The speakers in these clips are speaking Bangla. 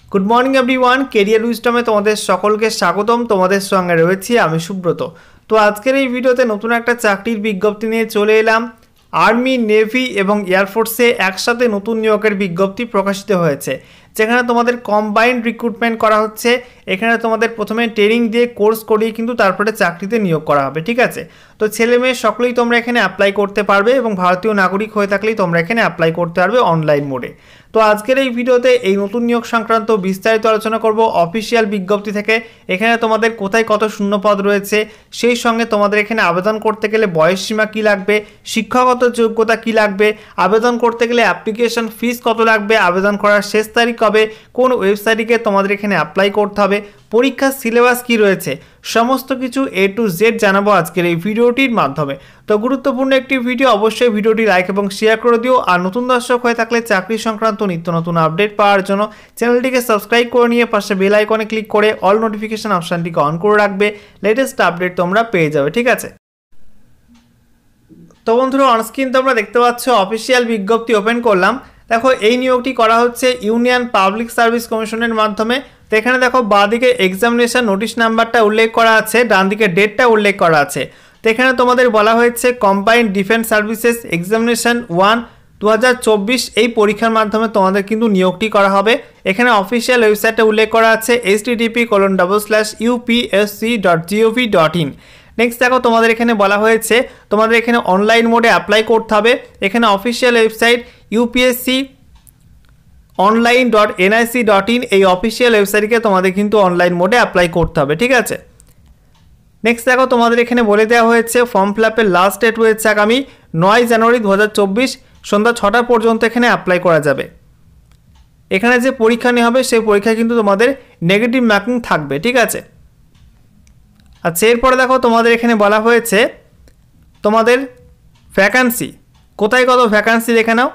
गुड मर्निंग एवरीवन कैरियर उइजडमे तुम्हारे सकलके स्वागतम। तुम्हारे संगे रयेछि आमि सुब्रत। तो आजकेर এই ভিডিওতে নতুন একটা চাকরির বিজ্ঞপ্তি নিয়ে চলে এলাম। আর্মি, নেভি এবং এয়ারফোর্সে একসাথে নতুন নিয়োগের বিজ্ঞপ্তি প্রকাশিত হয়েছে, যেখানে তোমাদের কম্বাইন্ড রিক্রুটমেন্ট করা হচ্ছে। এখানে তোমাদের প্রথমে ট্রেনিং দিয়ে কোর্স করিয়ে কিন্তু তারপরে চাকরিতে নিয়োগ করা হবে। ঠিক আছে, তো ছেলে মেয়ে সকলেই তোমরা এখানে অ্যাপ্লাই করতে পারবে এবং ভারতীয় নাগরিক হয়ে থাকলেই তোমরা এখানে অ্যাপ্লাই করতে পারবে অনলাইন মোডে। তো আজকের এই ভিডিওতে এই নতুন নিয়োগ সংক্রান্ত বিস্তারিত আলোচনা করব অফিসিয়াল বিজ্ঞপ্তি থেকে। এখানে তোমাদের কোথায় কত শূন্যপদ রয়েছে, সেই সঙ্গে তোমাদের এখানে আবেদন করতে গেলে বয়সসীমা কী লাগবে, শিক্ষাগত যোগ্যতা কী লাগবে, আবেদন করতে গেলে অ্যাপ্লিকেশন ফিস কত লাগবে, আবেদন করার শেষ তারিখ কবে, কোন ওয়েবসাইটে তোমাদের এখানে অ্যাপ্লাই করতে হবে, পরীক্ষার সিলেবাস কী রয়েছে, সমস্ত কিছু A to Z জানাবো আজকের এই ভিডিওটির মাধ্যমে। তো গুরুত্বপূর্ণ একটি ভিডিও, অবশ্যই ভিডিওটি লাইক এবং শেয়ার করে দিও। আর নতুন দর্শক হয়ে থাকলে চাকরি সংক্রান্ত নিত্য নতুন আপডেট পাওয়ার জন্য চ্যানেলটিকে সাবস্ক্রাইব করে নিয়ে পাশে বেল আইকনে ক্লিক করে অল নোটিফিকেশন অপশানটিকে অন করে রাখবে। লেটেস্ট আপডেট তোমরা পেয়ে যাবে। ঠিক আছে, তো বন্ধুরা অনস্ক্রিন তোমরা দেখতে পাচ্ছ অফিসিয়াল বিজ্ঞপ্তি ওপেন করলাম। দেখো এই নিয়োগটি করা হচ্ছে ইউনিয়ন পাবলিক সার্ভিস কমিশনের মাধ্যমে। তো এখানে দেখো বাঁদিকে এক্সামিনেশন নোটিশ নাম্বারটা উল্লেখ করা আছে, ডান দিকে ডেটটা উল্লেখ করা আছে। তো এখানে তোমাদের বলা হয়েছে কম্বাইন্ড ডিফেন্স সার্ভিসেস এক্সামিনেশন 1 2024 এই পরীক্ষার মাধ্যমে তোমাদের কিন্তু নিয়োগটি করা হবে। এখানে অফিসিয়াল ওয়েবসাইটে উল্লেখ করা আছে http://upsc.gov.in। নেক্সট দেখো তোমাদের এখানে বলা হয়েছে তোমাদের এখানে অনলাইন মোডে অ্যাপ্লাই করতে হবে। এখানে অফিসিয়াল ওয়েবসাইট upsc.online.nic.in এই অফিসিয়াল ওয়েবসাইটকে তোমাদের কিন্তু অনলাইন মোডে অ্যাপ্লাই করতে হবে। ঠিক আছে, নেক্সট দেখো তোমাদের এখানে বলে দেওয়া হয়েছে ফর্ম ফিল আপের লাস্ট ডেট রয়েছে আগামী 9 জানুয়ারি 2024 সন্ধ্যা 6টা পর্যন্ত এখানে অ্যাপ্লাই করা যাবে। এখানে যে পরীক্ষা নেওয়া হবে সেই পরীক্ষায় কিন্তু তোমাদের নেগেটিভ মার্কিং থাকবে। ঠিক আছে, আচ্ছা এরপরে দেখো তোমাদের এখানে বলা হয়েছে তোমাদের ভ্যাকান্সি কোথায় কত ভ্যাকান্সি দেখে নাও।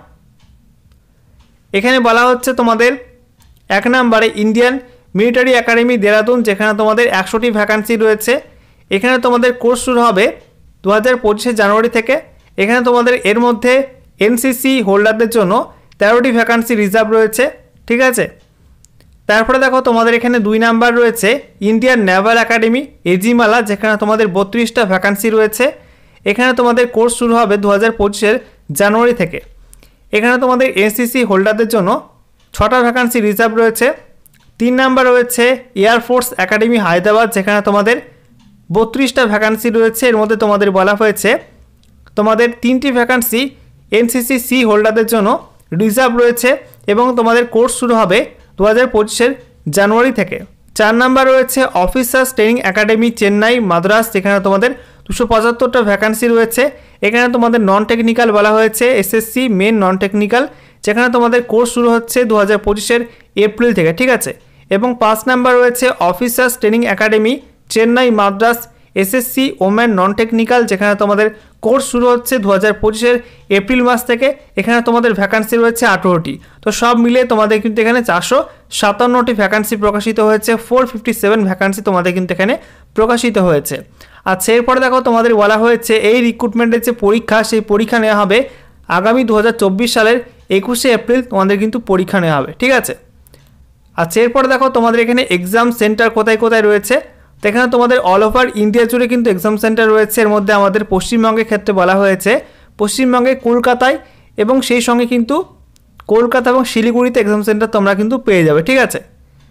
এখানে বলা হচ্ছে তোমাদের 1 নম্বরে ইন্ডিয়ান মিলিটারি একাডেমি দেরাদুন, যেখানে তোমাদের 100টি ভ্যাকান্সি রয়েছে। এখানে তোমাদের কোর্স শুরু হবে 2025 জানুয়ারি থেকে। এখানে তোমাদের এর মধ্যে এনসিসি হোল্ডারদের জন্য 13টি ভ্যাকান্সি রিজার্ভ রয়েছে। ঠিক আছে, তারপরে দেখো তোমাদের এখানে 2 নাম্বার রয়েছে ইন্ডিয়ান নেভাল একাডেমি এজিমালা, যেখানে তোমাদের 32টা ভ্যাকান্সি রয়েছে। এখানে তোমাদের কোর্স শুরু হবে 2025 জানুয়ারি থেকে। এখানে তোমাদের এনসিসি হোল্ডারদের জন্য 6টা ভ্যাকান্সি রিজার্ভ রয়েছে। 3 নাম্বার রয়েছে এয়ারফোর্স একাডেমি হায়দ্রাবাদ, যেখানে তোমাদের 32টা ভ্যাকান্সি রয়েছে। এর মধ্যে তোমাদের বলা হয়েছে তোমাদের 3টি ভ্যাকান্সি এনসিসি সি হোল্ডারদের জন্য রিজার্ভ রয়েছে এবং তোমাদের কোর্স শুরু হবে 2025 জানুয়ারি থেকে। 4 নাম্বার রয়েছে officers training academy Chennai Madras, যেখানে তোমাদের 275টা ভ্যাকান্সি রয়েছে। এখানে তোমাদের নন টেকনিক্যাল বলা হয়েছে এসএসসি মেন নন টেকনিক্যাল, যেখানে তোমাদের কোর্স শুরু হচ্ছে 2025 এপ্রিল থেকে। ঠিক আছে, এবং 5 নাম্বার রয়েছে officers training academy Chennai Madras SSC women non technical, যেখানে তোমাদের কোর্স শুরু হচ্ছে 2025 এপ্রিল মাস থেকে। এখানে তোমাদের ভ্যাকান্সি রয়েছে 18টি। তো সব মিলিয়ে তোমাদের কিন্তু এখানে 457টি ভ্যাকান্সি প্রকাশিত হয়েছে। 457 ভ্যাকান্সি তোমাদের কিন্তু এখানে প্রকাশিত হয়েছে। আচ্ছা এরপরে দেখো তোমাদের বলা হয়েছে এই রিক্রুটমেন্টের যে পরীক্ষা সেই পরীক্ষা নেওয়া হবে আগামী 2024 সালের 21 এপ্রিল তোমাদের কিন্তু পরীক্ষা নেওয়া হবে। ঠিক আছে, আচ্ছা এরপরে দেখো তোমাদের এখানে এক্সাম সেন্টার কোথায় কোথায় রয়েছে। তো এখানে তোমাদের অল ওভার ইন্ডিয়া জুড়ে কিন্তু এক্সাম সেন্টার রয়েছে। এর মধ্যে আমাদের পশ্চিমবঙ্গের ক্ষেত্রে বলা হয়েছে পশ্চিমবঙ্গে কলকাতায় এবং সেই সঙ্গে কিন্তু কলকাতা এবং শিলিগুড়িতে এক্সাম সেন্টার তোমরা কিন্তু পেয়ে যাবে। ঠিক আছে,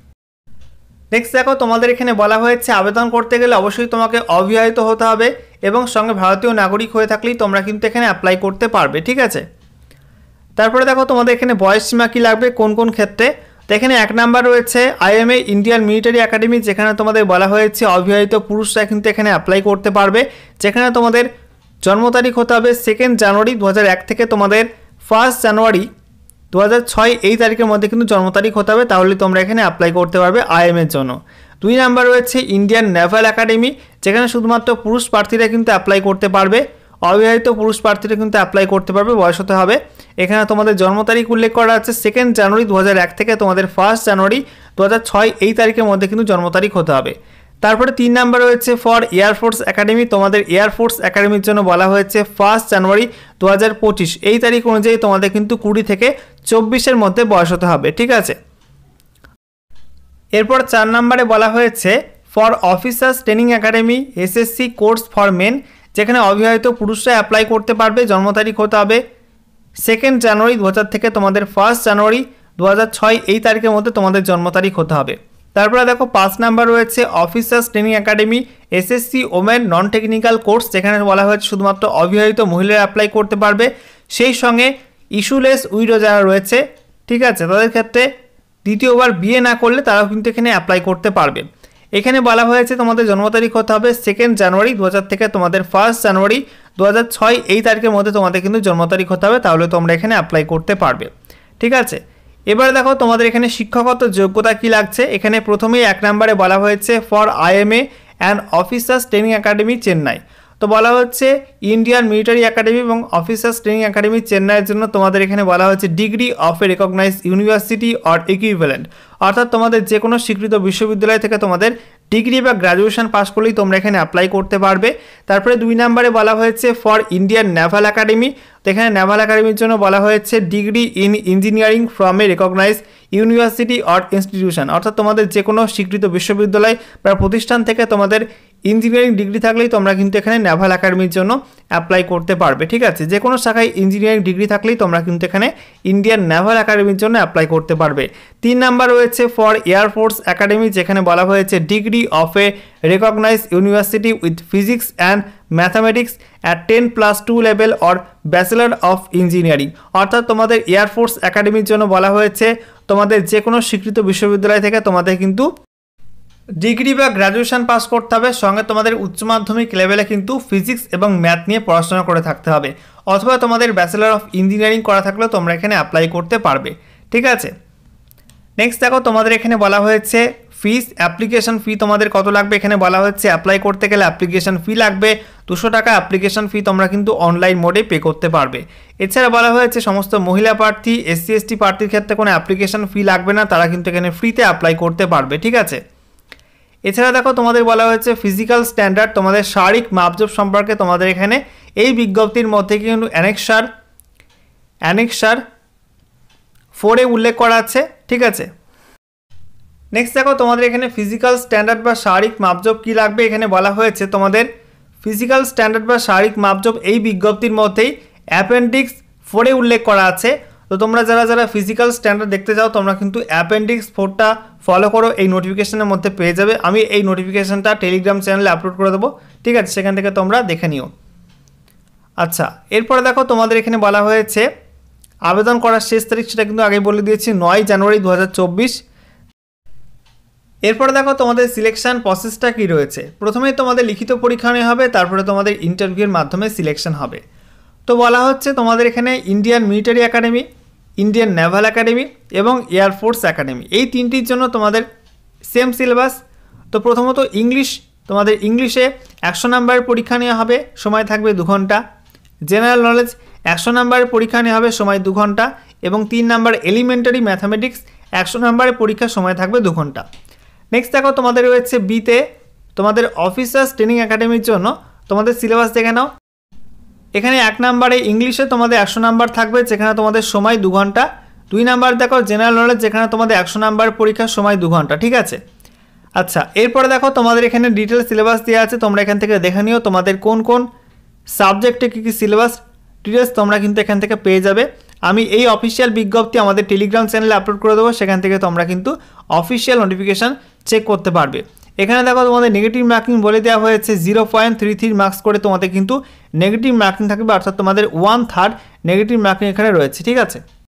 নেক্সট দেখো তোমাদের এখানে বলা হয়েছে আবেদন করতে গেলে অবশ্যই তোমাকে অবিবাহিত হতে হবে এবং সঙ্গে ভারতীয় নাগরিক হয়ে থাকলেই তোমরা কিন্তু এখানে অ্যাপ্লাই করতে পারবে। ঠিক আছে, তারপরে দেখো তোমাদের এখানে বয়সসীমা কী লাগবে কোন কোন ক্ষেত্রে। তো এখানে 1 নাম্বার রয়েছে আইএমএ ইন্ডিয়ান মিলিটারি একাডেমি, যেখানে তোমাদের বলা হয়েছে অবিবাহিত পুরুষরা কিন্তু এখানে অ্যাপ্লাই করতে পারবে। যেখানে তোমাদের জন্ম তারিখ হতে হবে 2 জানুয়ারি 2001 থেকে তোমাদের 1 জানুয়ারি 2006 এই তারিখের মধ্যে কিন্তু জন্ম তারিখ হতে হবে, তাহলে তোমরা এখানে অ্যাপ্লাই করতে পারবে আইএমএর জন্য। 2 নাম্বার রয়েছে ইন্ডিয়ান নেভাল একাডেমি, যেখানে শুধুমাত্র পুরুষ প্রার্থীরা কিন্তু অ্যাপ্লাই করতে পারবে, অবিবাহিত পুরুষ প্রার্থীরা কিন্তু অ্যাপ্লাই করতে পারবে, বয়স হতে হবে। এখানে তোমাদের জন্ম তারিখ উল্লেখ করা আছে 2 জানুয়ারি 2001 থেকে তোমাদের 1 জানুয়ারি 2006 এই তারিখের মধ্যে কিন্তু জন্ম তারিখ হতে হবে। তারপরে 3 নাম্বার রয়েছে ফর এয়ারফোর্স একাডেমি, তোমাদের এয়ারফোর্স একাডেমির জন্য বলা হয়েছে 1 জানুয়ারি 2025 এই তারিখ অনুযায়ী তোমাদের কিন্তু 20 থেকে 24 মধ্যে বয়স হতে হবে। ঠিক আছে, এরপর 4 নম্বরে বলা হয়েছে for officers training academy SSC course for men, যেখানে অবিবাহিত পুরুষরা অ্যাপ্লাই করতে পারবে। জন্ম তারিখ হতে হবে 2 জানুয়ারি 2000 থেকে তোমাদের 1 জানুয়ারি 2006 এই তারিখের মধ্যে তোমাদের জন্ম তারিখ হতে হবে। তারপরে দেখো 5 নাম্বার রয়েছে officers training academy SSC women non technical course, যেখানে বলা হয়েছে শুধুমাত্র অবিবাহিত মহিলারা অ্যাপ্লাই করতে পারবে। সেই সঙ্গে ইস্যুলেস উইডো যারা রয়েছে, ঠিক আছে, তাদের ক্ষেত্রে দ্বিতীয়বার বিয়ে না করলে তারাও কিন্তু এখানে অ্যাপ্লাই করতে পারবে। এখানে বলা হয়েছে তোমাদের জন্ম তারিখ হতে হবে 2 জানুয়ারি 2000 থেকে তোমাদের 1 জানুয়ারি 2006 এই তারিখের মধ্যে তোমাদের কিন্তু জন্ম তারিখ হতে হবে, তাহলে তোমরা এখানে অ্যাপ্লাই করতে পারবে। ঠিক আছে, এবারে দেখো তোমাদের এখানে শিক্ষাগত যোগ্যতা কি লাগছে। এখানে প্রথমেই 1 নম্বরে বলা হয়েছে for IMA and officers training academy Chennai. তো বলা হচ্ছে ইন্ডিয়ান মিলিটারি একাডেমি এবং অফিসার্স ট্রেনিং একাডেমি চেন্নাইয়ের জন্য তোমাদের এখানে বলা হচ্ছে degree of a recognise university or equivalent, অর্থাৎ তোমাদের যে কোনো স্বীকৃত বিশ্ববিদ্যালয় থেকে তোমাদের ডিগ্রি বা গ্র্যাজুয়েশন পাস করলেই তোমরা এখানে অ্যাপ্লাই করতে পারবে। তারপরে 2 নম্বরে বলা হয়েছে ফর ইন্ডিয়ান নেভাল একাডেমি। তো এখানে নেভাল একাডেমির জন্য বলা হয়েছে degree in engineering from a recognise university or institution, অর্থাৎ তোমাদের যে কোনো স্বীকৃত বিশ্ববিদ্যালয় বা প্রতিষ্ঠান থেকে তোমাদের ইঞ্জিনিয়ারিং ডিগ্রি থাকলেই তোমরা কিন্তু এখানে নেভাল একাডেমির জন্য অ্যাপ্লাই করতে পারবে। ঠিক আছে, যে কোনো শাখায় ইঞ্জিনিয়ারিং ডিগ্রি থাকলেই তোমরা কিন্তু এখানে ইন্ডিয়ান নেভাল একাডেমির জন্য অ্যাপ্লাই করতে পারবে। 3 নাম্বার রয়েছে ফর এয়ারফোর্স একাডেমি, যেখানে বলা হয়েছে degree of a recognise university with physics and mathematics at 10+2 level or bachelor of engineering, অর্থাৎ তোমাদের এয়ারফোর্স একাডেমির জন্য বলা হয়েছে তোমাদের যে কোনো স্বীকৃত বিশ্ববিদ্যালয় থেকে তোমাদের কিন্তু ডিগ্রি বা গ্র্যাজুয়েশন পাস করতে হবে, সঙ্গে তোমাদের উচ্চ মাধ্যমিক লেভেলে কিন্তু ফিজিক্স এবং ম্যাথ নিয়ে পড়াশোনা করে থাকতে হবে, অথবা তোমাদের ব্যাচেলর অফ ইঞ্জিনিয়ারিং করা থাকলেও তোমরা এখানে অ্যাপ্লাই করতে পারবে। ঠিক আছে, নেক্সট দেখো তোমাদের এখানে বলা হয়েছে ফিস, অ্যাপ্লিকেশন ফি তোমাদের কত লাগবে। এখানে বলা হচ্ছে অ্যাপ্লাই করতে গেলে অ্যাপ্লিকেশন ফি লাগবে 200 টাকা। অ্যাপ্লিকেশন ফি তোমরা কিন্তু অনলাইন মোডে পে করতে পারবে। এছাড়া বলা হয়েছে সমস্ত মহিলা প্রার্থী, এসসি এসটি প্রার্থীর ক্ষেত্রে কোনো অ্যাপ্লিকেশন ফি লাগবে না, তারা কিন্তু এখানে ফ্রিতে অ্যাপ্লাই করতে পারবে। ঠিক আছে, এছাড়া দেখো তোমাদের বলা হয়েছে ফিজিক্যাল স্ট্যান্ডার্ড, তোমাদের শারীরিক মাপজোপ সম্পর্কে তোমাদের এখানে এই বিজ্ঞপ্তির মধ্যে কিন্তু অ্যানেক্সার 4 উল্লেখ করা আছে। ঠিক আছে, নেক্সট দেখো তোমাদের এখানে ফিজিক্যাল স্ট্যান্ডার্ড বা শারীরিক মাপজোপ কী লাগবে। এখানে বলা হয়েছে তোমাদের ফিজিক্যাল স্ট্যান্ডার্ড বা শারীরিক মাপজোপ এই বিজ্ঞপ্তির মধ্যেই অ্যাপেন্ডিক্স 4 উল্লেখ করা আছে। তো তোমরা যারা ফিজিক্যাল স্ট্যান্ডার্ড দেখতে চাও তোমরা কিন্তু অ্যাপেন্ডিক্স 4টা ফলো করো, এই নোটিফিকেশনের মধ্যে পেয়ে যাবে। আমি এই নোটিফিকেশনটা টেলিগ্রাম চ্যানেলে আপলোড করে দেবো। ঠিক আছে, সেখান থেকে তোমরা দেখে নিও। আচ্ছা, এরপরে দেখো তোমাদের এখানে বলা হয়েছে আবেদন করার শেষ তারিখ, সেটা কিন্তু আগে বলে দিয়েছি 9 জানুয়ারি 2024। এরপরে দেখো তোমাদের সিলেকশন প্রসেসটা কী রয়েছে। প্রথমেই তোমাদের লিখিত পরীক্ষা নেওয়া হবে, তারপরে তোমাদের ইন্টারভিউয়ের মাধ্যমে সিলেকশন হবে। তো বলা হচ্ছে তোমাদের এখানে Indian military academy, Indian naval academy এবং এয়ারফোর্স একাডেমি, এই তিনটির জন্য তোমাদের সেম সিলেবাস। তো প্রথমত ইংলিশ, তোমাদের ইংলিশে 100 নম্বরের পরীক্ষা নেওয়া হবে, সময় থাকবে 2 ঘন্টা। জেনারেল নলেজ 100 নম্বরের পরীক্ষা নেওয়া হবে, সময় 2 ঘন্টা। এবং 3 নম্বর এলিমেন্টারি ম্যাথামেটিক্স 100 নম্বরের পরীক্ষার সময় থাকবে 2 ঘন্টা। নেক্সট দেখো তোমাদের রয়েছে বিতে তোমাদের অফিসার্স ট্রেনিং একাডেমির জন্য তোমাদের সিলেবাস দেখে নাও। এখানে 1 নম্বরে ইংলিশে তোমাদের 100 নাম্বার থাকবে, যেখানে তোমাদের সময় 2 ঘন্টা। 2 নাম্বার দেখো জেনারেল নলেজ, যেখানে তোমাদের 100 নাম্বার পরীক্ষার সময় 2 ঘন্টা। ঠিক আছে, আচ্ছা, এরপরে দেখো তোমাদের এখানে ডিটেল সিলেবাস দেওয়া আছে, তোমরা এখান থেকে দেখে নিও তোমাদের কোন কোন সাবজেক্টে কী কী সিলেবাস ডিটেলস তোমরা কিন্তু এখান থেকে পেয়ে যাবে। আমি এই অফিসিয়াল বিজ্ঞপ্তি আমাদের টেলিগ্রাম চ্যানেলে আপলোড করে দেবো, সেখান থেকে তোমরা কিন্তু অফিসিয়াল নোটিফিকেশান চেক করতে পারবে। এখানে দেখো তোমাদের নেগেটিভ মার্কিং বলে দেওয়া হয়েছে 0.33 মার্কস করে তোমাদের কিন্তু নেগেটিভ মার্কিং থাকবে, অর্থাৎ তোমাদের 1/3 নেগেটিভ মার্কিং এখানে রয়েছে। ঠিক আছে।